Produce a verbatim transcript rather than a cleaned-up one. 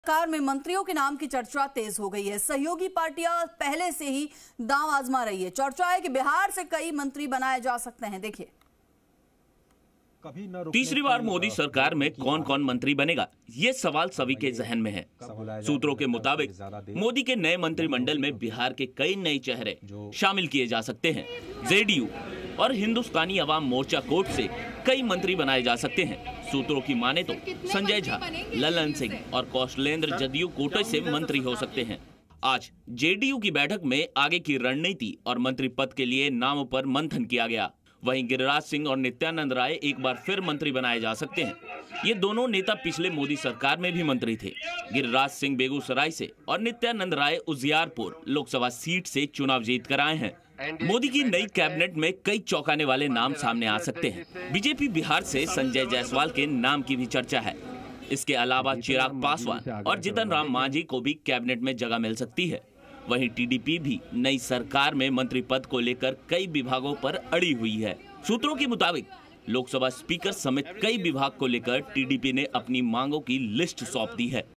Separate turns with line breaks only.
सरकार में मंत्रियों के नाम की चर्चा तेज हो गई है। सहयोगी पार्टियां पहले से ही दांव आजमा रही है। चर्चा है कि बिहार से कई मंत्री बनाए जा सकते हैं। देखिए,
तीसरी बार मोदी सरकार में कौन कौन मंत्री बनेगा, ये सवाल सभी के जहन में है। सूत्रों के मुताबिक मोदी के नए मंत्रिमंडल में बिहार के कई नए चेहरे शामिल किए जा सकते हैं। जेडीयू और हिंदुस्तानी अवाम मोर्चा कोट से कई मंत्री बनाए जा सकते हैं। सूत्रों की माने तो संजय झा, ललन सिंह और कौशलेंद्र जदयू कोटे से मंत्री हो सकते हैं। आज जेडीयू की बैठक में आगे की रणनीति और मंत्री पद के लिए नामों पर मंथन किया गया। वहीं गिरिराज सिंह और नित्यानंद राय एक बार फिर मंत्री बनाए जा सकते हैं। ये दोनों नेता पिछले मोदी सरकार में भी मंत्री थे। गिरिराज सिंह बेगूसराय से और नित्यानंद राय उजियारपुर लोकसभा सीट से चुनाव जीत कर आए हैं। मोदी की नई कैबिनेट में कई चौंकाने वाले नाम सामने आ सकते हैं। बीजेपी बिहार से संजय जायसवाल के नाम की भी चर्चा है। इसके अलावा चिराग पासवान और जीतन राम मांझी को भी कैबिनेट में जगह मिल सकती है। वहीं टीडीपी भी नई सरकार में मंत्री पद को लेकर कई विभागों पर अड़ी हुई है। सूत्रों के मुताबिक लोकसभा स्पीकर समेत कई विभाग को लेकर टीडीपी ने अपनी मांगों की लिस्ट सौंप दी है।